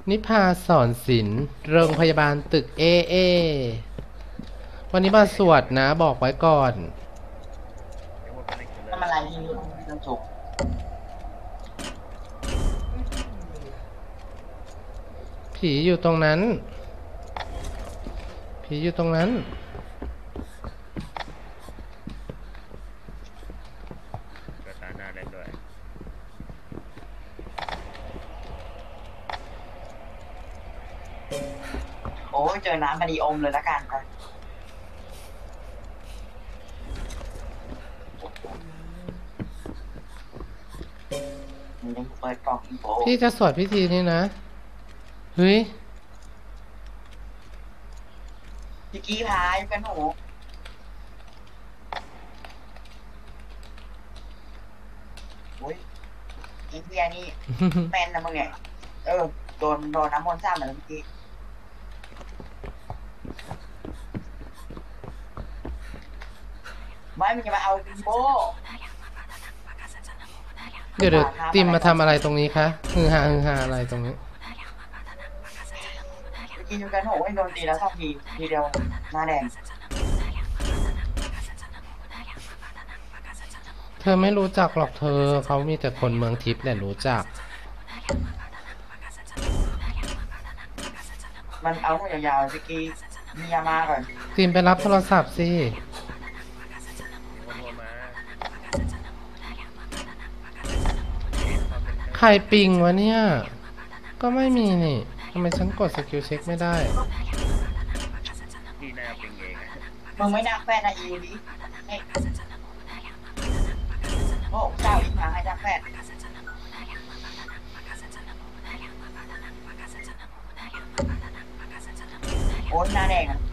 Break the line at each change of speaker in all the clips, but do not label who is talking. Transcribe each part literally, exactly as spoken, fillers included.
นิพาสอนศิลป์โรงพยาบาลตึกเอเอวันนี้มาสวดนะบอกไว้ก่อน
ทำอะไรที่นี่ต้องจบ
ผีอยู่ตรงนั้นผีอยู่ตรงนั้น
ก็ตาหน้าเล่นด้วย
โอ้ยเจอน้ำพอดีอมเลยละกันไปมึงยังเปิดกล่องอินโฟ
พี่จะสวดพิธีนี้นะเฮ้ย
พี่กี้พายกันหนูโอ้ยอินเดียนี่แมนนะมึงเนี่ยเออโดนโดนน้ำมนต์ซ้ำเหมือนเมื่อกี้ไม่มึงจะมาเอาอินโฟ
เดี๋ยวเดี๋ยวติมมาทำอะไรตรงนี้คะฮือฮาฮือฮาอะไรตรงนี้
พี่กี้อยู่กันหนูให้โดนตีแล้วสองทีทีเดียวหน้าแดง
เธอไม่รู้จักหรอกเธอเขามีแต่คนเมืองทิพย์แหละรู้จัก
มันเอาหัวยาวๆพี่กี้มียามาก่อน
ติมไปรับโทรศัพท์สิ
มีคนโทรมา
ใครปิงวะเนี่ยก็ไม่มีนี่ทำไมฉันกดสกิลเช็คไม่ได้
ที่หน้าปิงเองอะ
มึงไม่ดักแฟนนะอีวิโอ้เจ้าอีกมาให้ดักแฟนโอ้ยหน้าแดงอ่ะ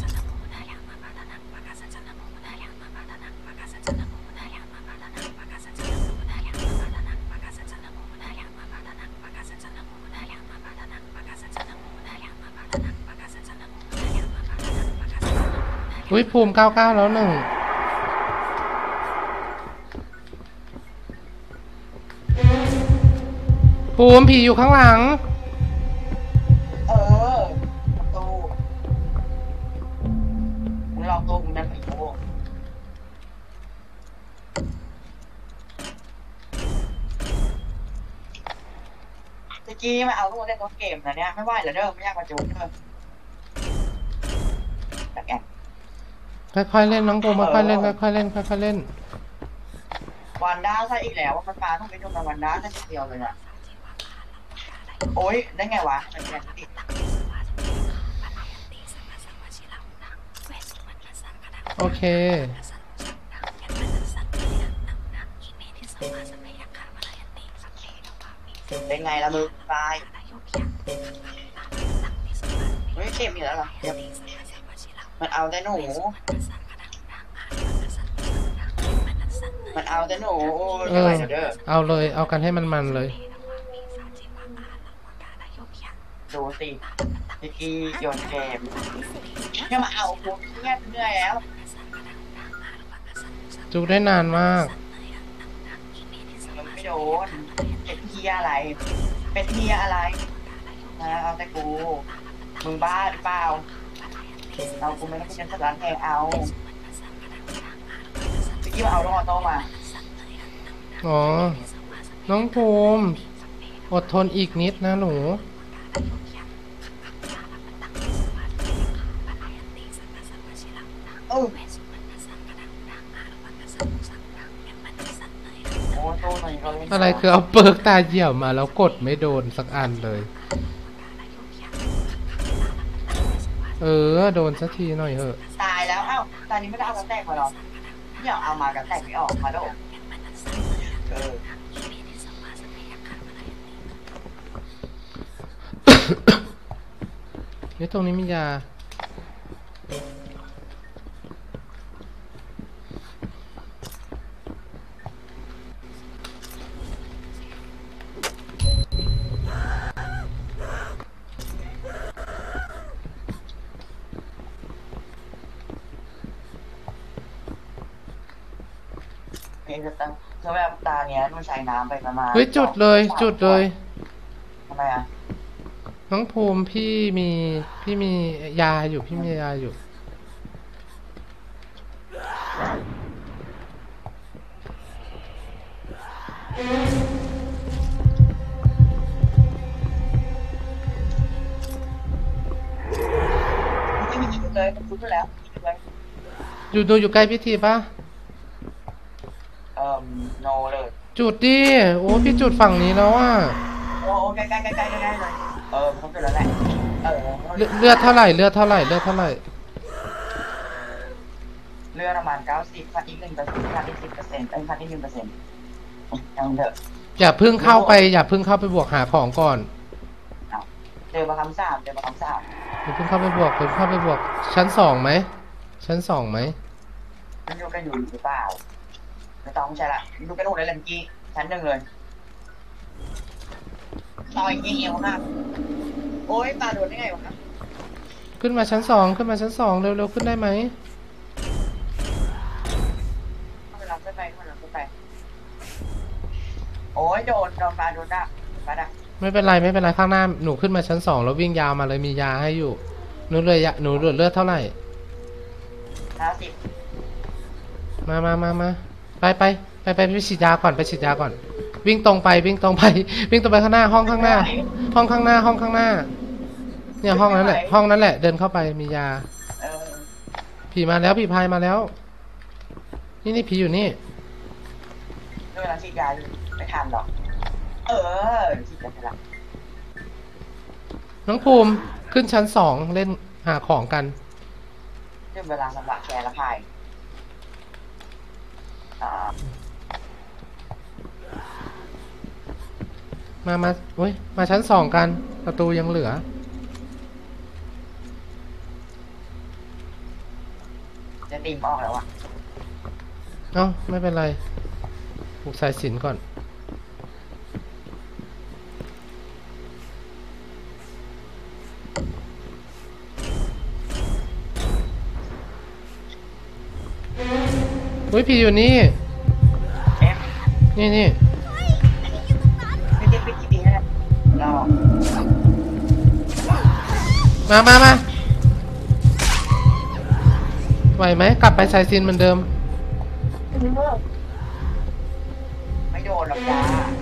อุ้ยภูมิเก้าเก้าแล้วหนึ่งภูมิผีอยู่ข้างหลัง
เออประตูมึงลองตัวมึงนั่นไปโอ้ตะกี้มาเอาลูกเล่นตัวเกมนะเนี่ยไม่ไหวแล้วเด้อไม่อยากมาจูนเด้อแต่แก
ค่อยๆเล่นน้องภูมิค่อยๆเล่นค่อยๆเล่นค่อยๆเล่น
วันด้าซะอีกแล้วว่ามันปลาต้องไปดูกับวันด้าซะเดียวเลยอ่ะโอ้ยได้ไงวะมันแรงติด
โอเค
เป็นไงละมึงตายเฮ้ยเก็บอยู่แล้วเหรอมันเอาแต่หนูมันเอาแต่หนู
เออเอาเลยเอากันให้มันมันเลย
ดูสิพี่กี้โยนเกมเนี่ยมาเอาพวกเงี้ยเหนื่อยแล้ว
จูได้นานมาก
มันไม่โดนเป็นเฮียอะไรเป็นเฮียอะไรนะเอาแต่กูมึงบ้าหรือเปล่าเรากูไม่ได้เป็นสถานแทงเอาพี่กี้มาเอาลงออโต้มา
อ๋อน้องภูมิอดทนอีกนิดนะหนู
เออ
อะไรคือเอาเปิร์กตาเหี่ยวมาแล้วกดไม่โดนสักอันเลยเออโดนสักทีหน่อยเถอะ
ตายแล้วเอ้าตอนนี้ไม่ได้เอากระแตกมาหรอไม่อยากเอามากระแตกไม่ออกมาโดนเออ
นี่ตรงนี้มียา
เพลงจะตั้งเธอแบบตาเนี้ยมันใช้น้ำไปประมาณ
เฮ้ยจุดเลยจุดเลย
ทำไมอ่ะ
น้องภูมิพี่มีพี่มียาอยู่พี่มียาอยู่
ไม่มีคิดเลยมันคุ้นไปแล้วคิดเลย
อยู่ดูอยู่ใกล้พิธีปะ
เอ่อโนเลย
จุดดิโอ้พี่จุดฝั่งนี้แล้วอ่ะ
โอ้ใกล้ใกล้ใกล้ใกล้ใกล้เลยเออผมจุดแล้วแหละเออ
เลือดเลือดเท่าไหร่เลือดเท่าไหร่เลือดเท่าไหร่
เลือดประมาณเก้าสิบพัดอีกหนึ่งเปอร์เซ็นต์พัดอีกสิบเปอร์เซ็นต์เอ้ยพัดอีกหนึ่งเปอร์เซ็นต์ยังเถอะ
อย่าเพึ่งเข้าไปอย่าเพึ่งเข้าไปบวกหาของก่อน
เจอมาคำสาบเจอมาคำสาบ
อย่าเพึ่งเข้าไปบวกอย่าเพิ่งเข้าไปบวก ชั้นสองไหมชั้นสองไหม
มันอยู่กันอยู่หรือเปล่าไม่ต้องใช่ละดูกระโดดเลยเมื่อกี้ชั้นหนึ่งเลยต่อยเงี้ยวมากโอ้ยตาโดนได้ไงวะ
ขึ้นมาชั้นสองขึ้นมาชั้นสองเร็วๆขึ้นได้ไหม
เข้าไปรับขึ้นไปเข้าไปรับขึ้นไปโอ้ยโดนโดนปลาโดนดักปลาดัก
ไม่เป็นไรไม่เป็นไรข้างหน้าหนูขึ้นมาชั้นสองแล้ววิ่งยาวมาเลยมียาให้อยู่หนูเลยยาหนูเหลือเลือดเท่าไหร่
ห้าสิบ
มามามามาไปไปไปไปไปฉีดยาก่อนไปฉีดยาก่อน วิ่งตรงไปวิ่งตรงไป วิ่งตรงไปข้างหน้าห้องข้างหน้า ห้องข้างหน้าห้องข้างหน้า เนี่ยห้องนั้นแหละห้องนั้นแหละเดินเข้าไปมียา
เออ
ผีมาแล้วผีพายมาแล้ว นี่นี่ผีอยู่นี่
เวลาฉีดยาอยู่ไม่ทันหรอกเออฉีดยาไปละ
น้องภูมิขึ้นชั้นสองเล่นหาของกัน
เรื่องเวลาสำหรับแชร์และพายอ่า
มามาโอ้ยมาชั้นสองกันประตูยังเหลือ
จะตีมออกแล้วอ่ะ
เอ้าไม่เป็นไรผูกสายสิญจน์ก่อนอุ้ยผีอยู่นี่
เอ๊ะ
นี่นี่
ไม่ได้ไปกี่ปีแล้วรอ
มามามาไหวไหมกลับไปสายสิญจน์เหมือนเดิม
ไม่โดนหรอกจ้า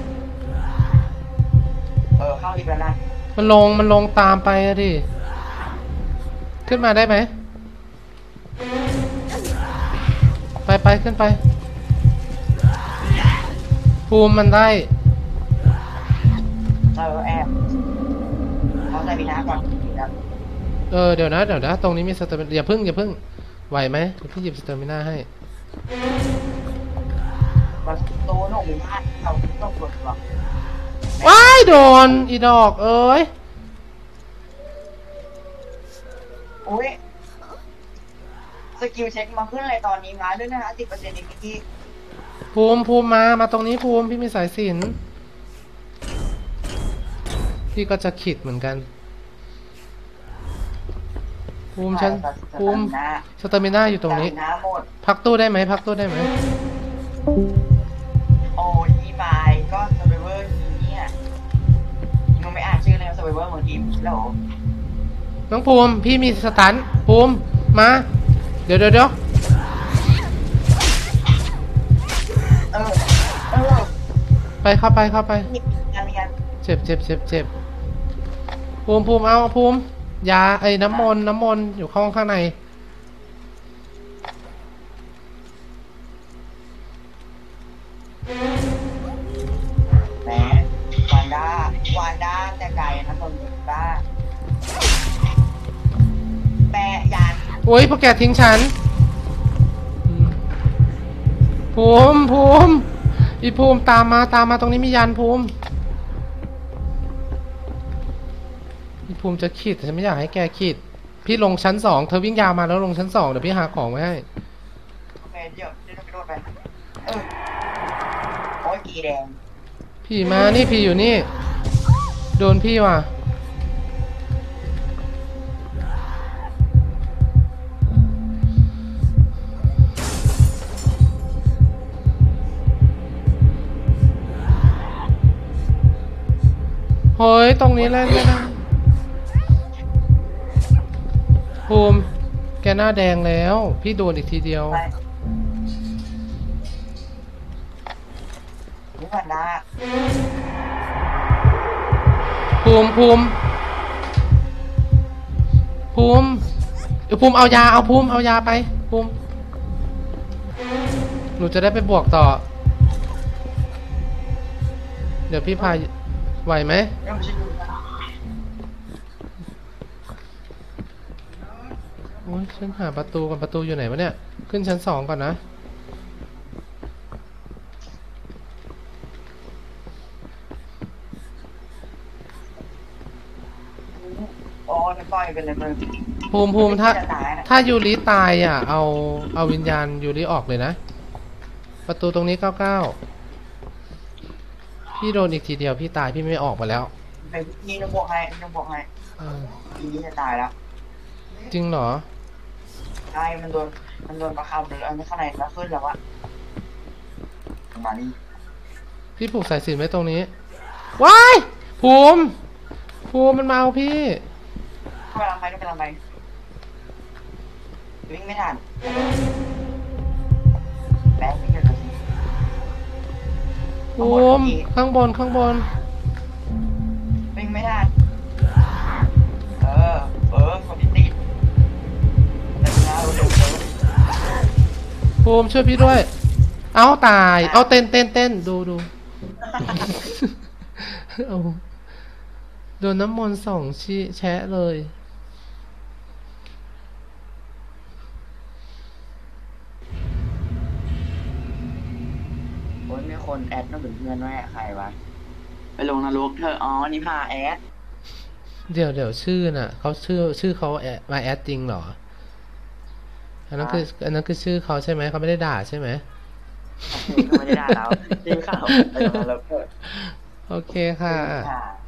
เออเข้าอีกแล้วนะ
มันลงมันลงตามไปอะดิขึ้นมาได้ไหมไปไปขึ้นไปภูมิมันได้
เออแอบเอาใจพีน้าก่อน
เออเดี๋ยวนะเดี๋ยวนะตรงนี้มีสเตอร์มินาอย่าพึ่งอย่าพึ่งไหวไหมเดี๋ยวพี่หยิบสเตอร์มินาให้
มันตัวหนุ่มมากเอาต้องกดหรอก
ว้ายโดนอีดอกเอ้ย
อุ้ยสกิลเช็คมาขึ้นอะไรตอนนี้มาด้วยนะฮะสิบเปอร์เซ็นต์เองเมื่อกี้
ภูมิภูมิมามาตรงนี้ภูมิพี่มีสายสิญจน์พี่ก็จะขิดเหมือนกันภูมิฉันภูมิสเตอร์มินาอยู่ตรงนี้
น้ำหมด
พักตู้ได้ไหมพักตู้ได้ไหม
โอ้ยอีบายก็สไบเวอร์ทีเนี่ยมึงไม่อ่านชื่อเลยสไบเวอร์เมืองทีมแล้ว
น้องภูมิพี่มีสตันภูมิมาเดี๋ยวเดี๋ยวเดี๋ยว
เออเออ
ไปเข้าไปเข้าไป
มีงานมีงาน
เจ็บเจ็บเจ็บเจ็บภูมิภูมิเอาภูมิยาไอ้น้ำมนต์น้ำมนต์อยู่ห้องข้างใน
แหมวานด้าวานด้าแต่ไกลนะคนมึงบ้าแปะยัน
โอ้ยพวกแกทิ้งฉันอืมภูมิภูมิอีภูมิตามมาตามมาตรงนี้มียันภูมิอีภูมิจะขีดแต่ฉันไม่อยากให้แกขีดพี่ลงชั้นสองเธอวิ่งยาวมาแล้วลงชั้นสองเดี๋ยวพี่หาของไว้ให้
โอเคเดี๋ยวเดี๋ยวไปโดดไปเออโอ้ยกีแดง
พี่มานี่พี่อยู่นี่โดนพี่ว่ะเฮ้ยตรงนี้เล่นไม่ได้ภูมิแกหน้าแดงแล้ว พี่โดนอีกทีเดียว
ไปนี่มันนะ
ภูมิภูมิภูมิเดี๋ยวภูมิเอายาเอาภูมิเอายาไปภูมิหนูจะได้ไปบวกต่อ เดี๋ยวพี่พาไหวไหม
ยังไม่ใช่ดูนะ
โอ้ยฉันหาประตูก่อนประตูอยู่ไหนวะเนี่ย ขึ้นชั้นสองก่อนนะ
โอ้ยปล่อยไปเลยมึง
ภูมิภูมิถ้า
จะตายนะ
ถ้ายูริตายอ่ะ เอาเอาวิญญาณยูริออกเลยนะ ประตูตรงนี้เก้าเก้าพี่โดนอีกทีเดียวพี่ตายพี่ไม่ออกมาแล้ว
ไปนี่ต้องบอกให้ต้องบอกให้
เออ
ทีนี้จะตายแล้ว
จริงเหรอ
ใช่มันโดนมันโดนประคำหรืออันนี้ข้างในแล้วขึ้นแล้วอะมานี่
พี่ผูกสายสิญจน์ไว้ตรงนี้ ว้าย ภูมิ ภูมิมันมาเอาพี่
กำลังไปกำลังไปวิ่งไม่ทันแบงค์ไม่เจอเลย
ภูมิข้างบนข้างบน
วิ่งไม่ทันเออเออคนที่ติดแต่เวลาเราเดินเดิน
ภูมิช่วยพี่ด้วย เอาตาย เอาเต้นเต้นเต้นดูดู เอาโดนน้ำมนต์ส่องชี้แชะเลย
โอ้ยมีคนแอดน่าเป็นเพื่อนแม่ใครวะไปลงนรกเธออ๋อนี่พาแอด
เดี๋ยวเดี๋ยวชื่อน่ะเขาชื่อชื่อเขาแอดมาแอดจริงเหรอ อันนั้นคืออันนั้นคือชื่อเขาใช่ไหมเขาไม่ได้ด่าใช่ไหม
ไม่ได้ด่าเราจริงข่าวไปลงนรกเธอ
โอเคค่ะ
ค่ะ